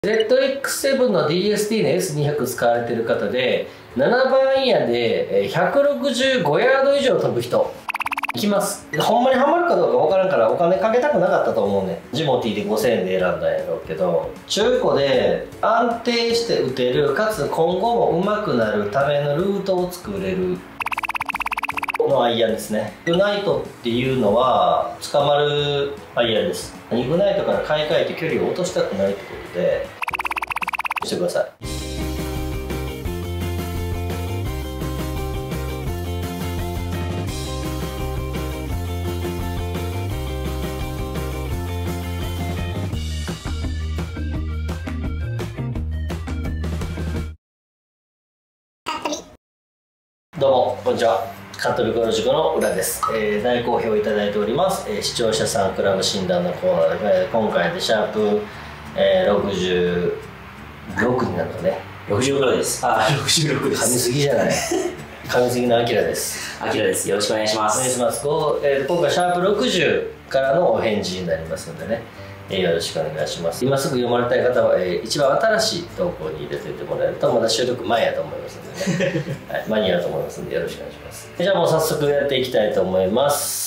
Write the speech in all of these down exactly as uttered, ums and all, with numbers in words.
ゼットエックスセブン の ディーエスティー の エスにひゃく 使われてる方で、ななばんアイアンでひゃくろくじゅうごヤード以上飛ぶ人いきます。ほんまにハマるかどうかわからんからお金かけたくなかったと思うね。ジモティーでごせんえんで選んだんやろうけど、中古で安定して打てるかつ今後も上手くなるためのルートを作れるのアイアンですね。グナイトっていうのは捕まるアイアンです。グナイトから買い替えて距離を落としたくないってことでしてください。どうもこんにちは。カントリーゴルフ塾の浦です、えー、大好評いただいております、えー、視聴者さんクラブ診断のコーナーで、えー、今回でシャープ、えー、ろくじゅうろくになるのね。 ろくじゅうろくです。あ、ろくじゅうろくです。 噛みすぎじゃない噛みすぎのアキラです。 アキラです。よろしくお願いします。 お願いします。こう、えー、今回シャープろくじゅうからのお返事になりますのでね、えー、よろしくお願いします。今すぐ読まれたい方は、えー、一番新しい投稿に入れておいてもらえるとまだ収録前やと思いますのでね、はい、間に合うと思いますのでよろしくお願いします。じゃあもう早速やっていきたいと思います。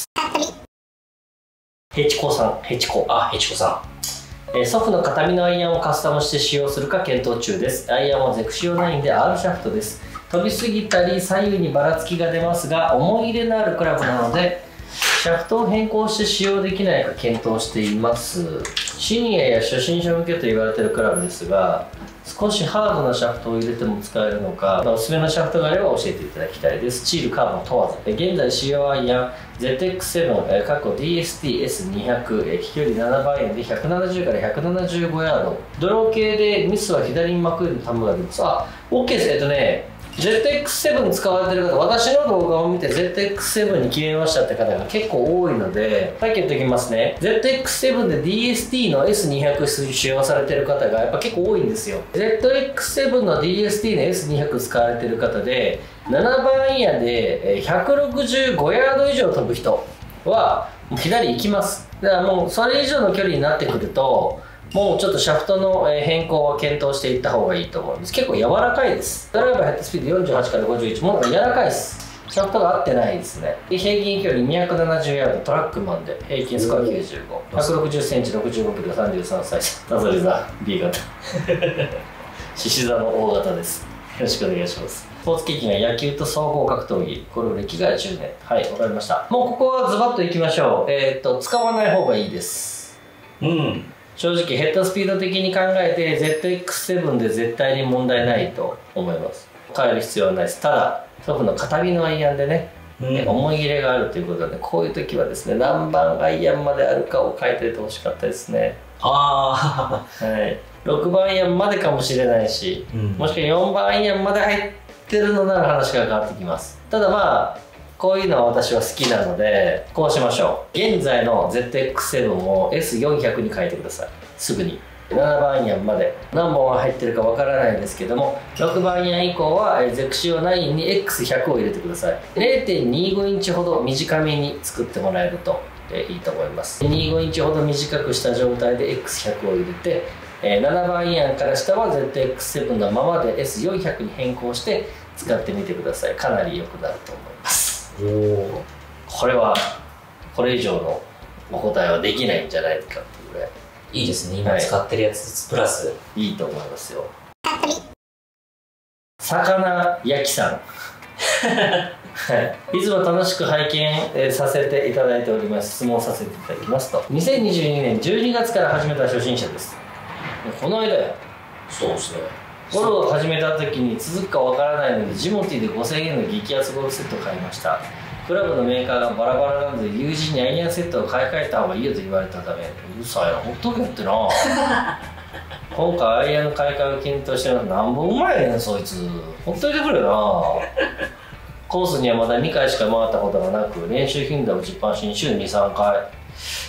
ヘチコさん、ヘチコ。 あ、ヘチコさん。えー、祖父の形見のアイアンをカスタムして使用するか検討中です。アイアンはゼクシオナインで R シャフトです。飛びすぎたり左右にばらつきが出ますが思い入れのあるクラブなのでシャフトを変更して使用できないか検討しています。シニアや初心者向けと言われているクラブですが少しハードなシャフトを入れても使えるのかおすすめのシャフトがあれば教えていただきたいです。スチールカーボン問わず現在使用アイアン ゼットエックスセブン 過去 ディーエスティーエスにひゃく 飛距離ななばんアイアンでひゃくななじゅうからひゃくななじゅうごヤードドロー系でミスは左に巻くように球が出ます。あ、OK です。えっとねゼットエックスセブン 使われてる方、私の動画を見て ゼットエックスセブン に決めましたって方が結構多いので、さっき言っておきますね。ゼットエックスセブン で ディーエスティー の エスにひゃく 使用されてる方がやっぱ結構多いんですよ。ゼットエックスセブン の ディーエスティー の エスにひゃく 使われてる方で、ななばんアイアンでひゃくろくじゅうごヤード以上飛ぶ人は左行きます。だからもうそれ以上の距離になってくると、もうちょっとシャフトの変更は検討していった方がいいと思います。結構柔らかいです。ドライバーヘッドスピードよんじゅうはちからごじゅういち、もう柔らかいです。シャフトが合ってないですね。で平均距離にひゃくななじゅうヤード、トラックマンで平均スコアきゅうじゅうご、ひゃくろくじゅっセンチ、ろくじゅうごキロ、さんじゅうさんさい、なぞり座 B 型獅子座の大型です。よろしくお願いします。スポーツ機器が野球と総合格闘技、これ歴がじゅうねん。はい、わかりました。もうここはズバッといきましょう。えー、っと使わない方がいいです。うん、正直ヘッドスピード的に考えて ゼットエックスセブン で絶対に問題ないと思います。変える必要はないです。ただ祖父の形見のアイアンでね、うん、思い入れがあるということでこういう時はですね何番アイアンまであるかを書いておいてほしかったですね。ああはいろくばんアイアンまでかもしれないし、うん、もしくはよんばんアイアンまで入ってるのなら話が変わってきます。ただまあこういうのは私は好きなのでこうしましょう。現在の ゼットエックスセブン を エスよんひゃく に変えてください。すぐにななばんアイアンまで何本入ってるかわからないんですけどもろくばんアイアン以降はゼクシオナインに エックスひゃく を入れてください。 れいてんにごインチほど短めに作ってもらえるといいと思います。にじゅうごインチほど短くした状態で エックスひゃく を入れてななばんアイアンから下は ゼットエックスセブン のままで エスよんひゃく に変更して使ってみてください。かなり良くなると思います。おお、これはこれ以上のお答えはできないんじゃないかっていうぐらいいいですね。今使ってるやつプラス、はい、 いいと思いますよ。魚焼きさんいつも楽しく拝見させていただいております。質問させていただきますとにせんにじゅうにねんじゅうにがつから始めた初心者です。この間やそうですねゴルフを始めた時に続くかわからないのでジモティーでごせんえんの激安ゴルフセットを買いました。クラブのメーカーがバラバラなので友人にアイアンセットを買い替えた方がいいよと言われたためうるさいなほっとけってな今回アイアンの買い替えを検討してるのなんぼうまいねんそいつほっといてくれよなコースにはまだにかいしか回ったことがなく練習頻度を打ちっぱなしに週にさんかい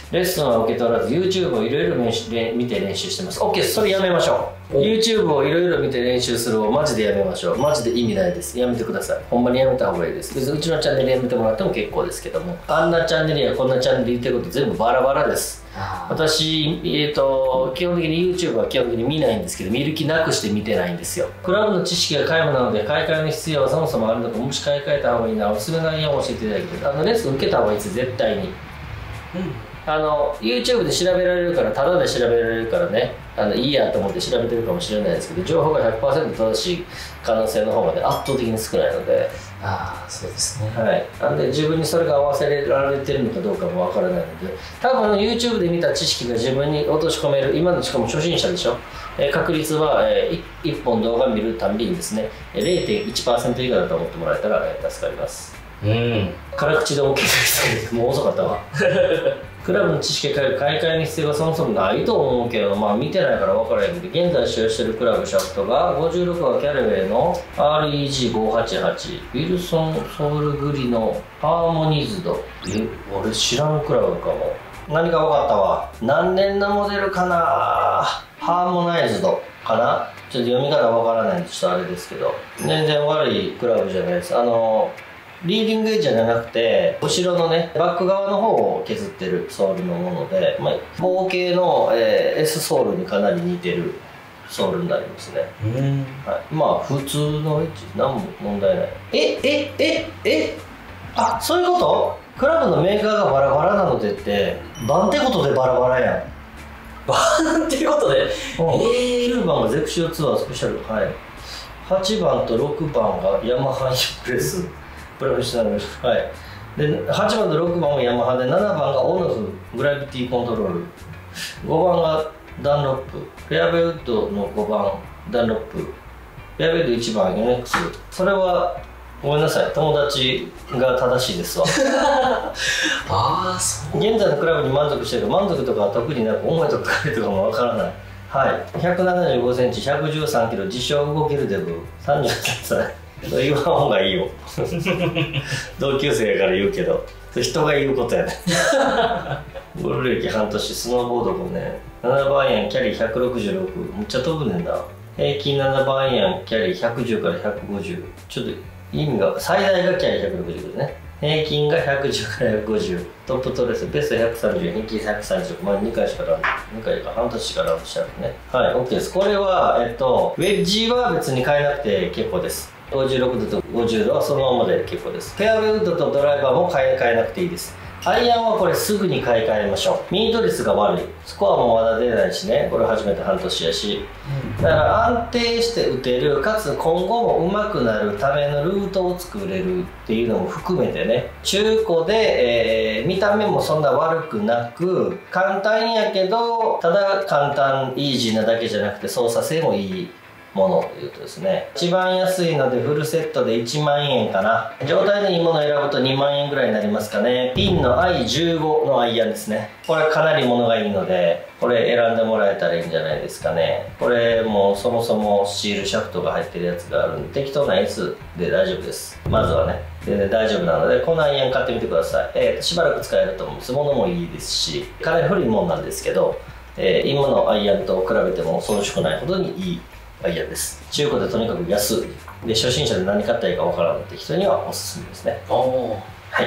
レッスンは受け取らず YouTube をいろいろ見て練習してます。 OK、 それやめましょう。 YouTube をいろいろ見て練習するをマジでやめましょう。マジで意味ないです。やめてください。ほんまにやめた方がいいです。別にうちのチャンネルやめてもらっても結構ですけども、あんなチャンネルやこんなチャンネル言ってること全部バラバラです。私、えーと、基本的に YouTube は基本的に見ないんですけど、見る気なくして見てないんですよ。クラブの知識が皆無なので、買い替えの必要はそもそもあるのか、もし買い替えた方がいいならおすすめの内容を教えていただきたい。あのレッスン受けた方がいいです、絶対に。うん、あの YouTube で調べられるから、タダで調べられるからね、あのいいやと思って調べてるかもしれないですけど、情報が ひゃくパーセント 正しい可能性の方がね、圧倒的に少ないので。 ああ、そうですね。 はい、なんで自分にそれが合わせられてるのかどうかもわからないので、多分 YouTube で見た知識が自分に落とし込める、今のしかも初心者でしょ、えー、確率は、えー、いっぽん動画見るたびにですね れいてんいちパーセント 以下だと思ってもらえたら、えー、助かります。うん、辛口で OK ですけど、もう遅かったわ。クラブの知識が買い替えに必要がそもそもないと思うけど、まあ見てないから分からへんけど、現在使用しているクラブシャフトがごじゅうろくはキャリウェイの アールイージーごひゃくはちじゅうはち、ウィルソンソウルグリのハーモニズド。え、俺知らんクラブかも。何か分かったわ。何年のモデルかな。ハーモナイズドかな。ちょっと読み方分からないんでちょっとあれですけど、全然悪いクラブじゃないです。あのリーディングエッジじゃなくて、後ろのね、バック側の方を削ってるソールのもので、まあ、合計の、えー、S ソールにかなり似てるソールになりますね。はい、まあ、普通のエッジ、何も問題ない。え、え、え、え、あ、そういうこと？クラブのメーカーがバラバラなのでって、バンってことでバラバラやん。 バンってことで、 えー、きゅうばんがゼクシオツアースペシャル。はい。はちばんとろくばんがヤマハイプレス。プロフェッショナル。はい。で、はちばんとろくばんはヤマハで、ななばんがオンオフグラビティコントロール、ごばんがダンロップ、フェアウェイウッドのごばんダンロップ、フェアウェイウッドいちばん エヌエックス。それはごめんなさい、友達が正しいですわ。 ああ、そう。 現在のクラブに満足してるか、満足とかは特になく、思いとか彼とかもわからない。はい。ひゃくななじゅうごセンチ、ひゃくじゅうさんキロ、自称動けるデブ、さんじゅうはっさい。それ言わん方がいいよ。同級生やから言うけど、それ人が言うことやね。ゴルフ歴半年、スノーボードごねん、ななばんアイアンキャリーひゃくろくじゅうろく、めっちゃ飛ぶねんな。平均ななばんアイアンキャリーひゃくじゅうからひゃくごじゅう、ちょっと意味が、最大がキャリーひゃくろくじゅうですね。平均がひゃくじゅうからひゃくごじゅう、トップトレースベストひゃくさんじゅう、平均ひゃくさんじゅう、まあにかいしかラウンド、にかいか半年しかラウンドしてあるね。はい、OK です。これは、えっと、ウェッジは別に変えなくて結構です。ごじゅうろくどとごじゅうどはそのままで結構です。フェアウェイウッドとドライバーも変え替えなくていいです。アイアンはこれすぐに買い替えましょう。ミート率が悪い。スコアもまだ出ないしね。これ始めて半年やし。だから安定して打てる、かつ今後も上手くなるためのルートを作れるっていうのも含めてね。中古で、えー、見た目もそんな悪くなく、簡単やけど、ただ簡単、イージーなだけじゃなくて操作性もいいものというとですね、一番安いのでフルセットでいちまんえんかな。状態のいいものを選ぶとにまんえんぐらいになりますかね。ピンの アイじゅうご のアイアンですね。これかなりものがいいので、これ選んでもらえたらいいんじゃないですかね。これもそもそもスチールシャフトが入ってるやつがあるんで、適当な S で大丈夫です。まずはね。全然大丈夫なので、このアイアン買ってみてください。えー、しばらく使えると思うんです。物もいいですし、かなり古いもんなんですけど、えー、今のアイアンと比べても遜色ないほどにいいアイアンです。中古でとにかく安い。で、初心者で何買ったらいいかわからないって人にはおすすめですね。おー。はい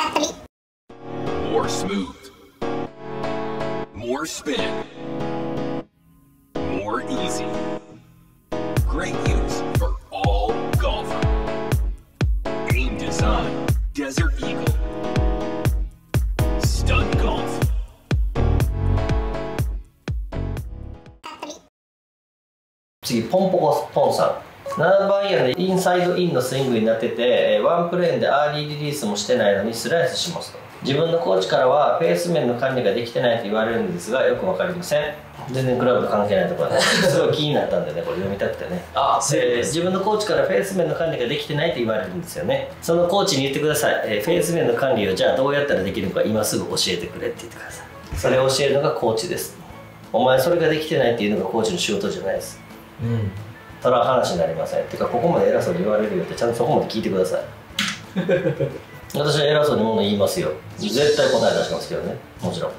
。More smooth. More spin. More easy. Great use for all golfer. Aim design. Desert Eagle. Stud golf.次、ポンポコポンさん。ななばんアイアンでインサイドインのスイングになってて、ワンプレーンでアーリーリリースもしてないのにスライスしますと。自分のコーチからはフェース面の管理ができてないと言われるんですが、よくわかりません。全然クラブと関係ないところなんですごい気になったんでね、これ読みたくてね。ああ、そうです。自分のコーチからフェース面の管理ができてないと言われるんですよね。そのコーチに言ってください。えー、フェース面の管理をじゃあどうやったらできるのか今すぐ教えてくれって言ってください。それを教えるのがコーチです。お前それができてないっていうのがコーチの仕事じゃないです。うん。それは話になりません。てかここまで偉そうに言われるよってちゃんとそこまで聞いてください。 私は偉そうに物言いますよ。絶対答え出しますけどね、もちろん。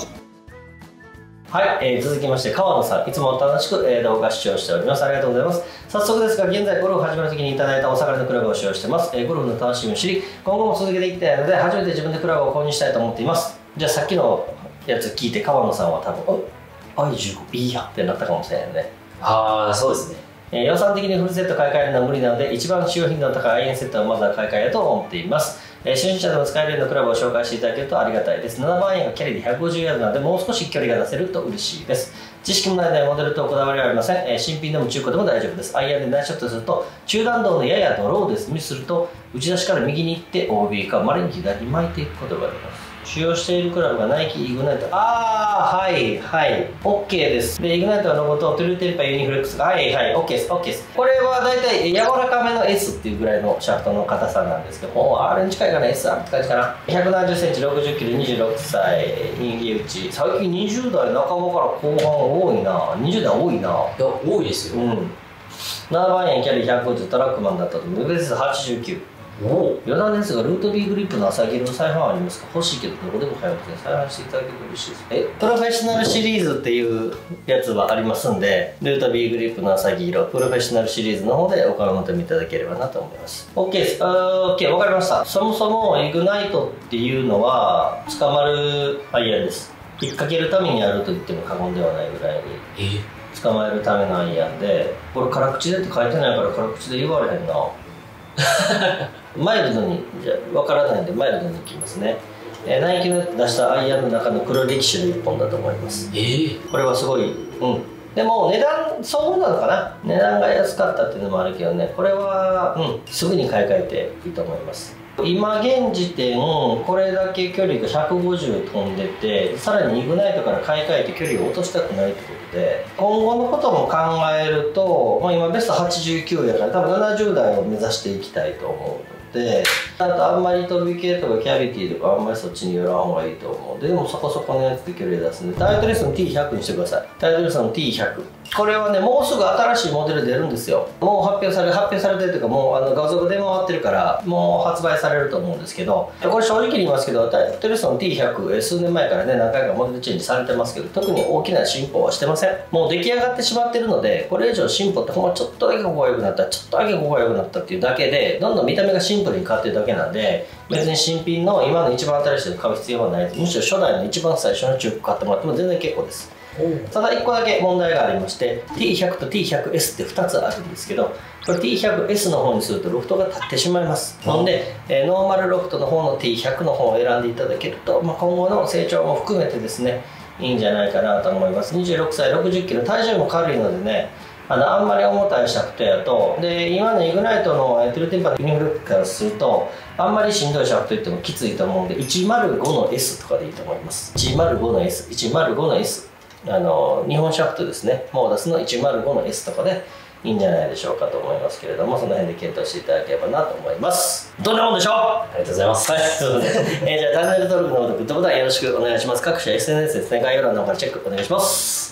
はい、えー、続きまして川野さん、いつも楽しく、えー、動画視聴しております。ありがとうございます。早速ですが、現在ゴルフを始める時にいただいたお下がりのクラブを使用しています。えー、ゴルフの楽しみを知り、今後も続けていきたいので、初めて自分でクラブを購入したいと思っています。じゃあさっきのやつ聞いて川野さんは多分「あアイじゅうご いいや」ってなったかもしれないね。 ああ、そうですね。 えー、予算的にフルセット買い替えるのは無理なので、一番使用頻度の高いアイアンセットをまずは買い替えようと思っています。えー、初心者でも使えるようなクラブを紹介していただけるとありがたいです。ななばんアイアンがキャリーでひゃくごじゅうヤードなので、もう少し距離が出せると嬉しいです。知識もないのでモデルとこだわりはありません。えー、新品でも中古でも大丈夫です。アイアンでナイスショットすると、中弾道のややドローです。ミスすると、打ち出しから右に行って オービー か稀に左に巻いていくことがあります。使用しているクラブがナイキイグナイト。ああ、はいはい OK です。でイグナイトのロゴとトゥルーテンパユニフレックスがはいはい OK です OK です。これはだいたい柔らかめの S っていうぐらいのシャフトの硬さなんですけども、 R に近いかな、 エスアール って感じかな。ひゃくななじゅっセンチ、ろくじゅっキロ、にじゅうろくさい、人気打ち。最近にじゅうだいなかばから後半多いな。にじゅうだい多いな。いや多いですよ。うん。 ななばん円キャリーひゃくごじゅう、トラックマンだったと思う。ベースはちじゅうきゅう。余談ですが、ルート B グリップの朝切りの再販ありますか？欲しいけどどこでも買えますね。再販していただけると嬉しいです。えプロフェッショナルシリーズっていうやつはありますんで、ルート B グリップの朝切りをプロフェッショナルシリーズの方でお買い求めいただければなと思います。 OK です。あ OK わかりました。そもそもイグナイトっていうのは捕まるアイアンです。引っ掛けるためにあると言っても過言ではないぐらいに捕まえるためのアイアンで、これ辛口でって書いてないから辛口で言われへんな。マイルドに、じゃ分からないんでマイルドにいきますね。えー、ナイキの出したアイアンの中の黒歴史のいっぽんだと思います。えー、これはすごい、うん。でも値段、そうなのかな、値段が安かったっていうのもあるけどね、これは、うん、すぐに買い替えていいと思います。今現時点、これだけ距離がひゃくごじゅう飛んでて、さらにイグナイトから買い替えて距離を落としたくないってことで、今後のことも考えると、まあ、今ベストはちじゅうきゅうやから多分ななじゅうだいを目指していきたいと思うので、あとあんまり飛び系とかキャビティとかあんまりそっちに寄らん方がいいと思う。ででもそこそこのやつで距離出すんで、タイトレスの ティーひゃく にしてください。タイトレスの ティーひゃく、これはね、もうすぐ新しいモデル出るんですよ。もう発表され発表されてるというか、もうあの画像が出回ってるからもう発売されると思うんですけど、これ正直に言いますけど、タイトレスの ティーひゃく、数年前からね何回かモデルチェンジされてますけど、特に大きな進歩はしてません。もう出来上がってしまってるので、これ以上進歩ってほんまちょっとだけここが良くなったちょっとだけここが良くなったっていうだけで、どんどん見た目がシンプルに変わってるだけなんで、別に新品の今の一番新しいの買う必要はないです。むしろ初代の一番最初の中古買ってもらっても全然結構です。ただいっこだけ問題がありまして、 ティーひゃく と ティーひゃくエス ってふたつあるんですけど、これ ティーひゃくエス の方にするとロフトが立ってしまいます。なので、えー、ノーマルロフトの方の ティーひゃく の方を選んでいただけると、まあ、今後の成長も含めてですね、いいんじゃないかなと思います。にじゅうろくさい、ろくじゅっキロ、体重も軽いのでね、あのあんまり重たいシャフトやと、で今のイグナイトのトゥルーテンパーのユニフレックからすると、あんまりしんどいシャフトいってもきついと思うんで、いちまるごの エス とかでいいと思います。いちまるごの エス、いちまるごの エス、あの日本シャフトですね、モーダスのいちまるごの エス とかでいいんじゃないでしょうかと思いますけれども、その辺で検討していただければなと思います。どんなもんでしょう。ありがとうございます。 はい、そうですね。えー、じゃあチャンネル登録のほどグッドボタンよろしくお願いします。各種 エスエヌエス ですね、概要欄の方からチェックお願いします。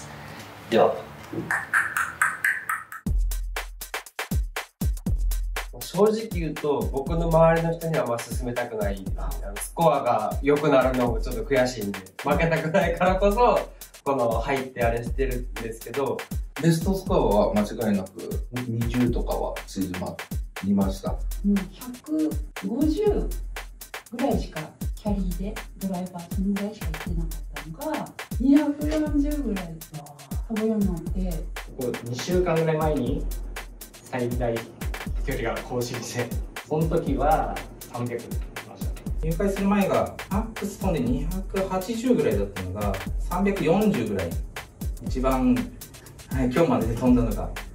では。 正直言うと僕の周りの人にはあんま勧めたくない。スコアが良くなるのもちょっと悔しいんで負けたくないからこそこの入ってあれしてるんですけど、 ベストスコアは間違いなくにじゅうとかは縮まりました。 うん、ひゃくごじゅうぐらいしかキャリーでドライバーそのぐらいしか行ってなかったのがにひゃくよんじゅうぐらい飛ぶようになって、 ここにしゅうかんぐらい前に最大距離が更新して、その時はさんびゃくました。 入会する前がマックス飛んでにひゃくはちじゅうぐらいだったのがさんびゃくよんじゅうぐらい、一番、はい、今日までで飛んだのが